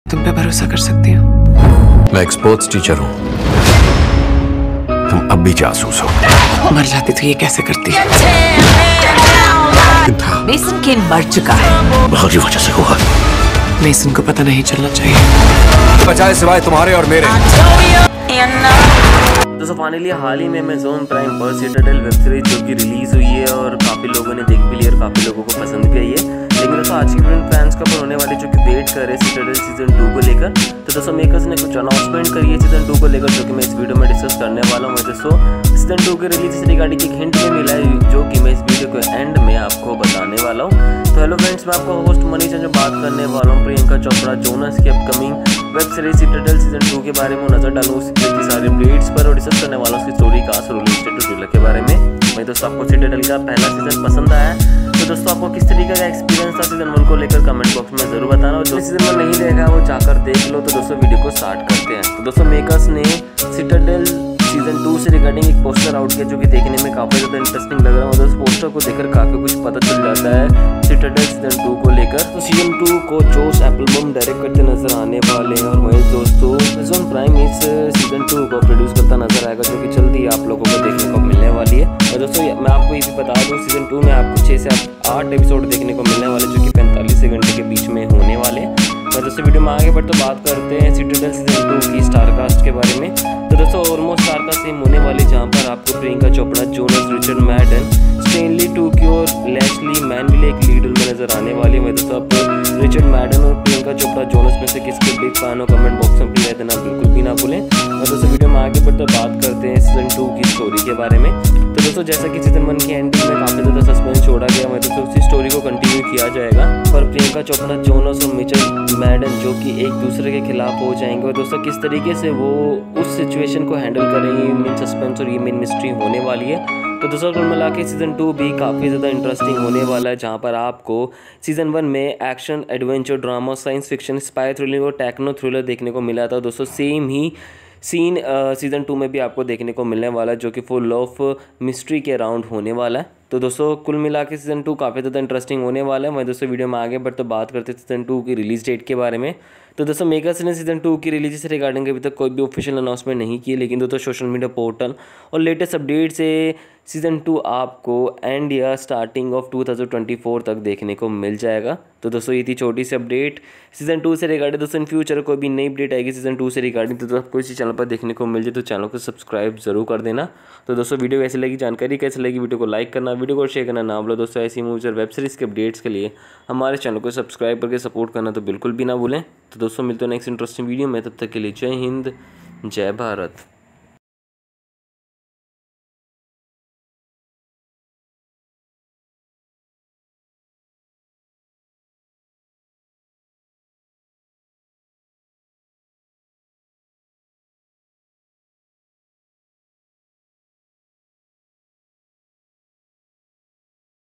तुम पे भरोसा कर सकती हूँ। मैं एक स्पोर्ट्स टीचर हूँ, तुम अब भी जासूस हो। मर जाती तो ये कैसे करती? मेसन केन मर चुका है। बहुत वजह से हुआ। मेसन को पता नहीं चलना चाहिए, बचाए सिवाय तुम्हारे और मेरे। दोस्तों फाइनली हाल ही में अमेज़न प्राइम पर सिटाडेल वेब सीरीज जो कि रिलीज हुई है और काफ़ी लोगों ने देख भी लिया और काफ़ी लोगों को पसंद भी आई है। लेकिन दोस्तों आज की वीडियो फैंस का पर होने वाले जो कि वेट कर रहे हैं सिटाडेल सीजन 2 को लेकर, तो दोस्तों मेकर्स ने कुछ अनाउंसमेंट करी है सीजन 2 को लेकर जो कि मैं इस वीडियो में डिस्कस करने वाला हूँ। दोस्तों सीजन 2 के रिलीज से रिगार्डिंग एक हिंट में मिला है जो कि मैं इस वीडियो के एंड में आपको बताने वाला हूँ। तो हेलो फ्रेंड्स, मैं आपका होस्ट मनीष जो बात करने वाला हूँ प्रियंका चोपड़ा जोनस की upcoming web series Citadel season 2 के बारे में नजर डालूँ, उसकी सारे अपडेट्स पर और डिस्कस करने वाला हूँ उसकी स्टोरी का रिलीज डेट के बारे में। मैं दोस्तों आपको सिटाडेल का पहला सीजन पसंद आया तो दोस्तों आपको किस तरीके का एक्सपीरियंस था सीजन 1 को लेकर कमेंट बॉक्स में जरूर बताना, और जो सीजन 1 नहीं देखा वो जाकर देख लो। तो दोस्तों वीडियो को स्टार्ट करते हैं। तो दोस्तों मेकर्स ने सिटाडेल सीजन 2 से रिगार्डिंग एक पोस्टर आउट किया जो कि देखने में काफ़ी ज़्यादा इंटरेस्टिंग लग रहा है। उस पोस्टर को देखकर काफ़ी कुछ पता चल जाता है सिटाडेल सीजन 2 को लेकर। तो सीजन 2 को जोश एप्पलबॉम डायरेक्ट करते नजर आने वाले हैं और वही दोस्तों अमेज़न प्राइम इस सीजन 2 को प्रोड्यूस करता नजर आएगा जो कि जल्दी आप लोगों को देखने को मिलने वाली है। और दोस्तों मैं आपको ये भी बता दूँ सीजन 2 में आपको 6 से 8 एपिसोड देखने को मिलने वाले जो कि 45 घंटे के बीच में होने वाले हैं। मैं दोस्तों वीडियो में आगे बढ़ तो बात करते हैं सिटाडेल सीजन 2 की स्टारकास्ट के बारे में। तो दोस्तों ऑलमोस्ट स्टारकास्ट सेम होने वाली जहाँ पर आपको Priyanka Chopra, Jonas, Richard Madden, Stanley Tucci और लेस्ली मैनविले एक लीड रोल में नजर आने वाली है। मैं दोस्तों आप रिचर्ड मैडन और प्रियंका चोपड़ा जोनस में से किसके बिग फैन हो कमेंट बॉक्स में प्लीज देना बिल्कुल भी ना भूलें। और दोस्तों वीडियो में आगे बढ़ तो बात करते हैं सीजन 2 की स्टोरी के बारे में। तो दोस्तों जैसा कि सीजन 1 की एंडिंग में काफ़ी ज़्यादा सस्पेंस छोड़ा गया, मैं दोस्तों उसी स्टोरी को कंटिन्यू किया जाएगा। पर प्रियंका चोपड़ा, जोनस और रिचर्ड मैडन जो कि एक दूसरे के खिलाफ हो जाएंगे और दोस्तों किस तरीके से वो उस सिचुएशन को हैंडल करेंगे, मेन सस्पेंस और ये मेन मिस्ट्री होने वाली है। तो दोस्तों कुल मिला के सीजन 2 भी काफ़ी ज़्यादा इंटरेस्टिंग होने वाला है जहाँ पर आपको सीजन 1 में action, adventure, drama, science fiction, spy thriller और टेक्नो थ्रिलर देखने को मिला था। दोस्तों सेम ही सीन सीजन 2 में भी आपको देखने को मिलने वाला है जो कि फुल ऑफ मिस्ट्री के अराउंड होने वाला है। तो दोस्तों कुल मिला के सीजन 2 काफ़ी ज़्यादा इंटरेस्टिंग होने वाला है। मैं दोस्तों वीडियो में आगे बढ़ तो बात करते सीजन 2 की रिलीज डेट के बारे में। तो दोस्तों मेकर्स ने सीजन 2 की रिलीज से रिगार्डिंग अभी तक कोई भी ऑफिशियल अनाउंसमेंट नहीं की, लेकिन दोस्तों सोशल मीडिया पोर्टल और लेटेस्ट अपडेट से सीजन 2 आपको एंड या स्टार्टिंग ऑफ 2024 तक देखने को मिल जाएगा। तो दोस्तों ये थी छोटी सी अपडेट सीजन 2 से रिगार्डिंग। दोस्तों इन फ्यूचर कोई भी नई अपडेट आएगी सीजन 2 से रिगार्डिंग तो आपको इसी चैनल पर देखने को मिल जाए, तो चैनल को सब्सक्राइब जरूर कर देना। तो दोस्तों वीडियो कैसी लगी, जानकारी कैसी लगी, वीडियो को लाइक करना, वीडियो को शेयर करना ना भूलो। दोस्तों ऐसी मूवीज और वेब सीरीज़ के अपडेट्स के लिए हमारे चैनल को सब्सक्राइब करके सपोर्ट करना तो बिल्कुल भी ना भूलें। तो दोस्तों मिलते हैं नेक्स्ट इंटरेस्टिंग वीडियो में, तब तक के लिए जय हिंद, जय भारत।